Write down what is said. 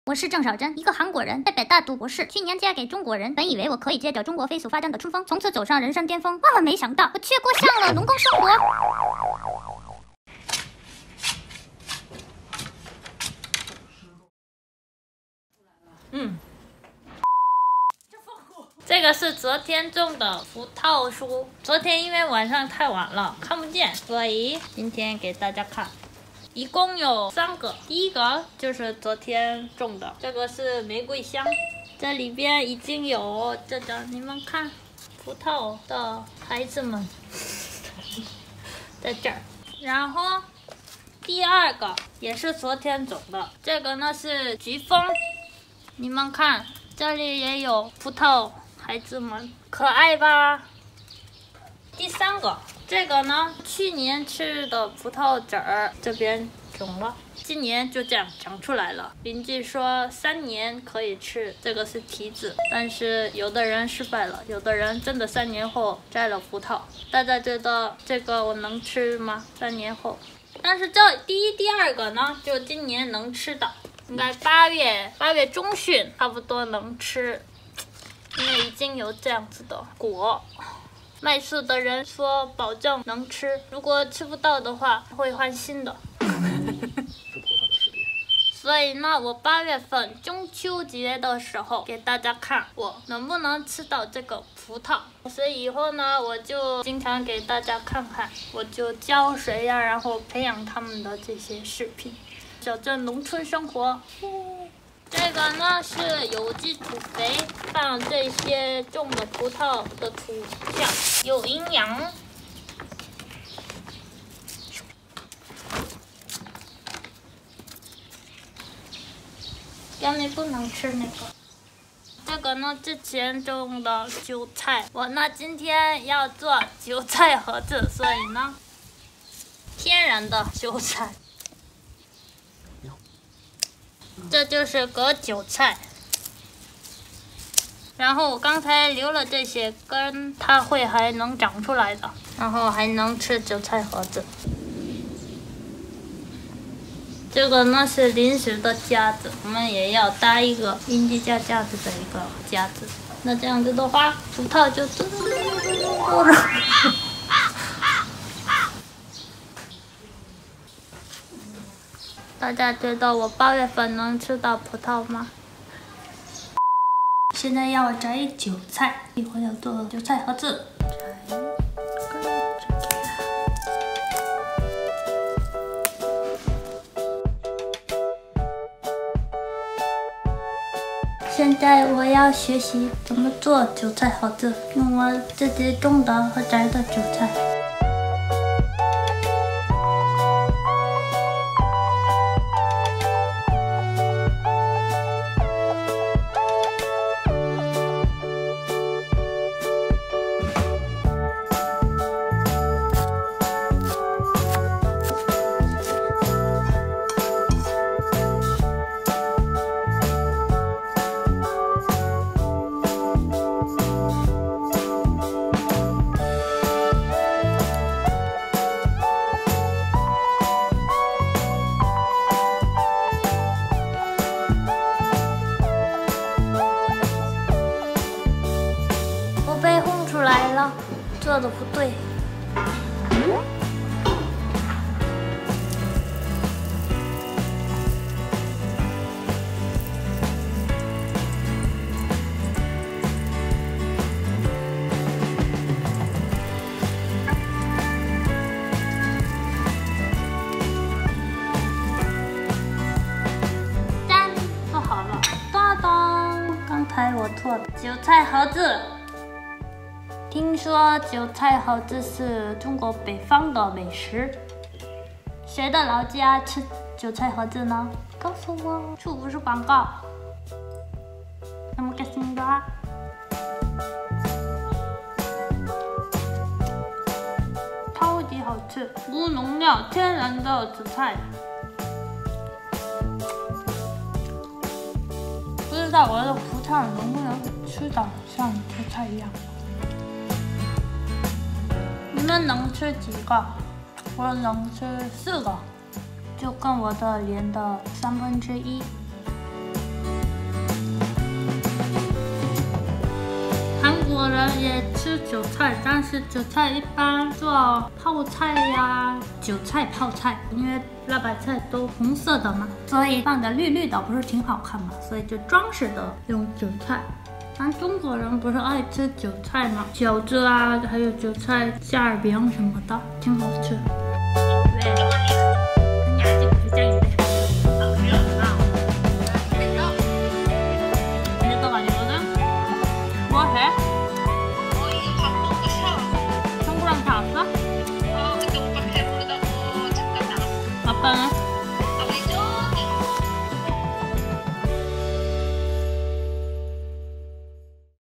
我是郑少珍，一个韩国人，在北大读博士，去年嫁给中国人。本以为我可以借着中国飞速发展的春风，从此走上人生巅峰，万万没想到，我却过上了农耕生活。 这个是昨天种的葡萄树，昨天因为晚上太晚了看不见，所以今天给大家看。一共有3个，第一个就是昨天种的，这个是玫瑰香，这里边已经有这个，你们看，葡萄的孩子们在这儿。然后第二个也是昨天种的，这个呢是菊风，你们看，这里也有葡萄孩子们，可爱吧？第3个，这个呢，去年吃的葡萄籽儿，这边种了，今年就这样长出来了。邻居说3年可以吃，这个是提子，但是有的人失败了，有的人真的3年后摘了葡萄。大家觉得这个我能吃吗？3年后？但是这第一、第二个呢，就今年能吃的，应该8月中旬差不多能吃。因为已经有这样子的果，卖树的人说保证能吃，如果吃不到的话会换新的。所以呢，我8月份中秋节的时候给大家看我能不能吃到这个葡萄。所以以后呢，我就经常给大家看看，我就浇水呀，然后培养他们的这些视频。小镇农村生活。这个呢是有机土肥，让这些种的葡萄的土下有营养。要你不能吃那个。这个呢之前种的韭菜，我呢今天要做韭菜盒子，所以呢天然的韭菜。这就是割韭菜，然后我刚才留了这些根，它会还能长出来的，然后还能吃韭菜盒子。这个呢是临时的架子，我们也要搭一个阴地架架子的一个架子。那这样子的话，葡萄就大家觉得我8月份能吃到葡萄吗？现在要摘韭菜，一会儿要做韭菜盒子。现在我要学习怎么做韭菜盒子，用我自己种的和摘的韭菜。来了，做的不对。赞，做好了，当当，刚才我做的韭菜盒子。听说韭菜盒子是中国北方的美食，谁的老家吃韭菜盒子呢？告诉我，这不是广告。먹겠습니다。超级好吃，无农药，天然的紫菜。不知道我的葡萄能不能吃到像韭菜一样？你们能吃几个？我能吃4个，就跟我的脸的1/3。 国人也吃韭菜，但是韭菜一般做泡菜呀，韭菜泡菜，因为辣白菜都红色的嘛，所以放的绿绿的不是挺好看嘛，所以就装饰的用韭菜。咱中国人不是爱吃韭菜吗？饺子啊，还有韭菜馅儿饼什么的，挺好吃。